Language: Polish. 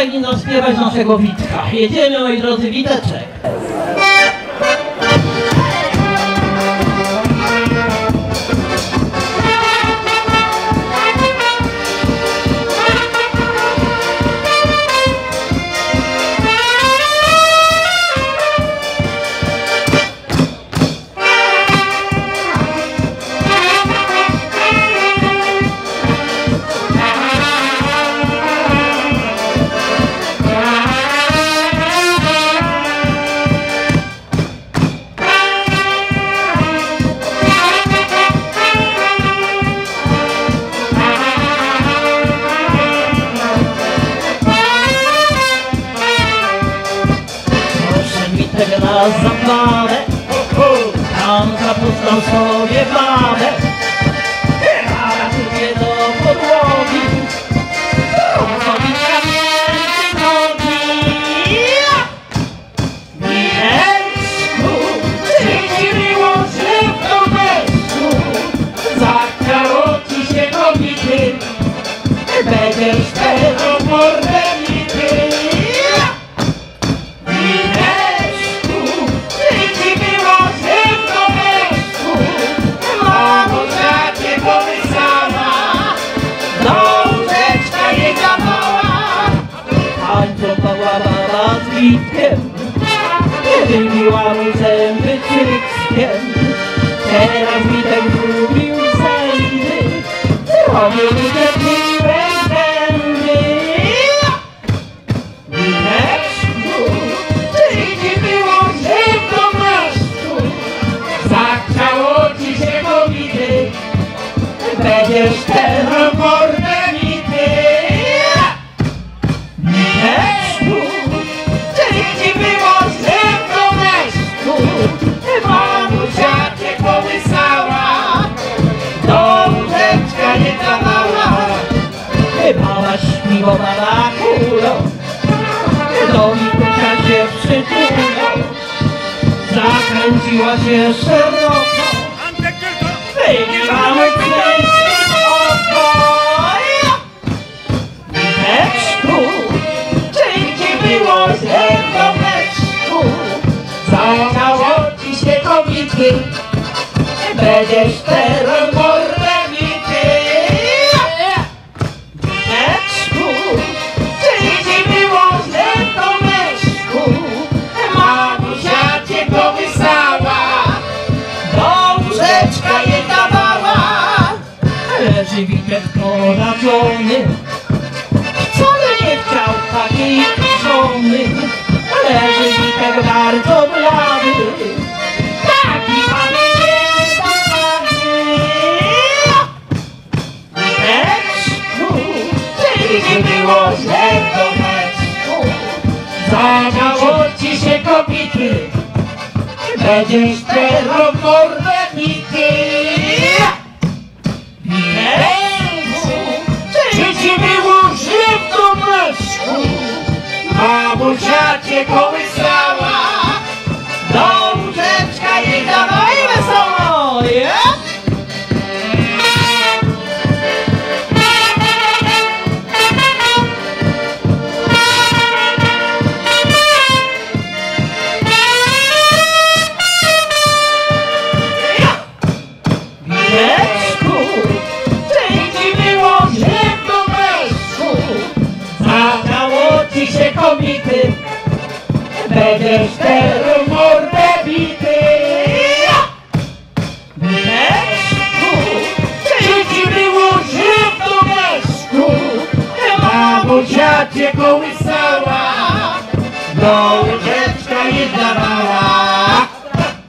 Witeczek i no śpiewać naszego Witka. Jedziemy, moi drodzy, Witeczek. Na zaplanę, tam zapuszczam sobie babę, a tu do podłogi, robić kamienny nogi. Mineczku, czy ci było, że w domeczku zachciało ci się kobiety, będziesz tego morderity. Kiedy miła mu zęby cyckiem, teraz Witek zgubił zęby, zrobił mi te miłe zęby. Wineczku, czy ci było, że w domaszku zachciało ci się kobiety, będziesz teraz morderity. Wineczku, mamusia cię kołysała, do łóżeczka nie dawała. Mama śpiwowała kulą, do Mikusia się przytulą, zakręciła się szeroko, wygiwały kręskim oko. Wineczku, czy ci było źle w domeczku, zachciało ci się kobiety, będziesz teraz morderity. Wineczku, czy ci było źle w domeczku, mamusia cię kołysała, do łóżeczka nie dawała. Leży Witek porażony, wcale nie chciał takiej żony. Leży Witek bardzo blady, taki mamy niedawany. Wineczku, czy ci było źle w domeczku, zachciało ci się kobiety, będziesz teraz morderity. Wineczku, czy ci było źle w domeczku, mamusia cię kołysała, do łóżeczka nie dawała. I wesoło, yeah? Wineczku, czy ci było źle w domeczku, zachciało ci się kobiety, będziesz teraz morderity. Wineczku, czy ci było źle w domeczku, mamusia cię kołysała, do łóżeczka nie dawała.